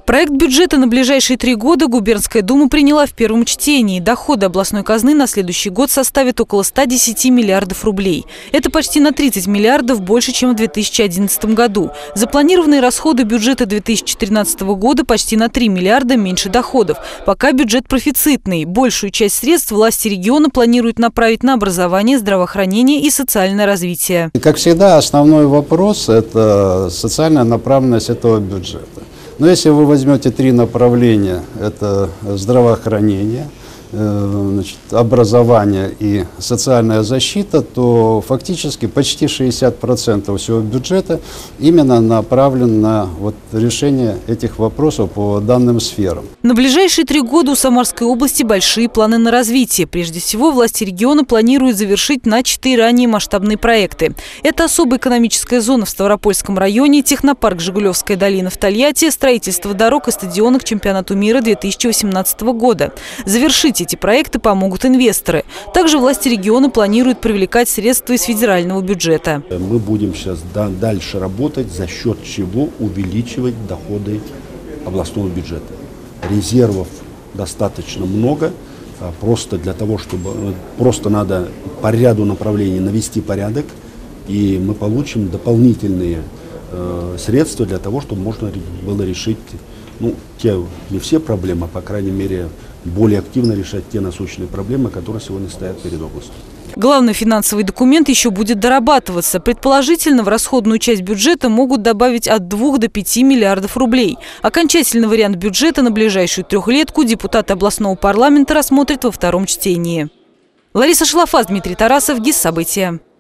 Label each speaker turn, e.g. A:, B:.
A: Проект бюджета на ближайшие 3 года Губернская дума приняла в первом чтении. Доходы областной казны на следующий год составят около 110 миллиардов рублей. Это почти на 30 миллиардов больше, чем в 2011 году. Запланированные расходы бюджета 2013 года почти на 3 миллиарда меньше доходов. Пока бюджет профицитный. Большую часть средств власти региона планируют направить на образование, здравоохранение и социальное развитие.
B: Как всегда, основной вопрос – это социальная направленность этого бюджета. Но если вы возьмете 3 направления, это здравоохранение, образование и социальная защита, то фактически почти 60% всего бюджета именно направлен на решение этих вопросов по данным сферам.
A: На ближайшие 3 года у Самарской области большие планы на развитие. Прежде всего, власти региона планируют завершить начатые ранее масштабные проекты. Это особая экономическая зона в Ставропольском районе, технопарк «Жигулевская долина» в Тольятти, строительство дорог и стадиона к чемпионату мира 2018 года. Завершить эти проекты помогут инвесторы. Также власти региона планируют привлекать средства из федерального бюджета.
C: Мы будем сейчас дальше работать, за счет чего увеличивать доходы областного бюджета. Резервов достаточно много, просто для того, чтобы надо по ряду направлений навести порядок, и мы получим дополнительные средства для того, чтобы можно было решить не все проблемы, а по крайней мере более активно решать те насущные проблемы, которые сегодня стоят перед областью.
A: Главный финансовый документ еще будет дорабатываться. Предположительно, в расходную часть бюджета могут добавить от 2 до 5 миллиардов рублей. Окончательный вариант бюджета на ближайшую трехлетку депутаты областного парламента рассмотрят во втором чтении. Лариса Шалафас, Дмитрий Тарасов, ГИС «События».